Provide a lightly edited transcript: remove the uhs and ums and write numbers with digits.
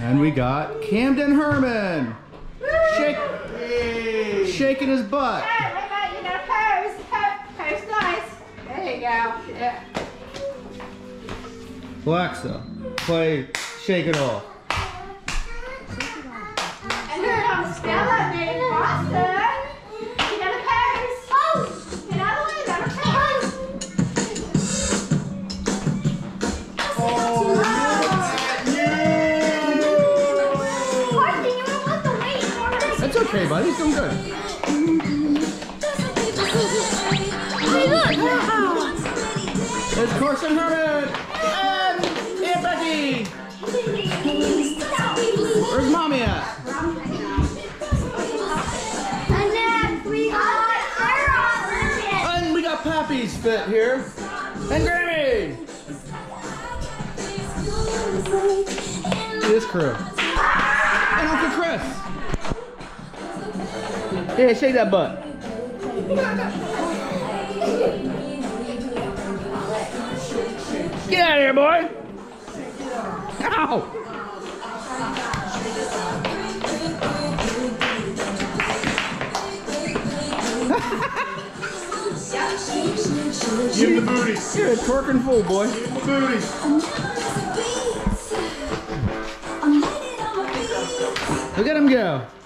And we got Camden Herman. Shaking his butt. Hey, wait a minute, you gotta pose. Pose nice. There you go. Yeah. Alexa, play Shake It Off. And here comes Stella made Boston. You gotta pose. Get out of the way, let her pose. Oh, look at you! That's okay, buddy. He's doing good. It's Carson Herman and Aunt Becky. Where's Mommy at? And we got Pappy's fit here. And Grammy. This crew. And Uncle Chris. Yeah, shake that butt. Get out of here, boy! Ow! Give him the booty. You're a twerking fool, boy. Give him the booty. Look at him go.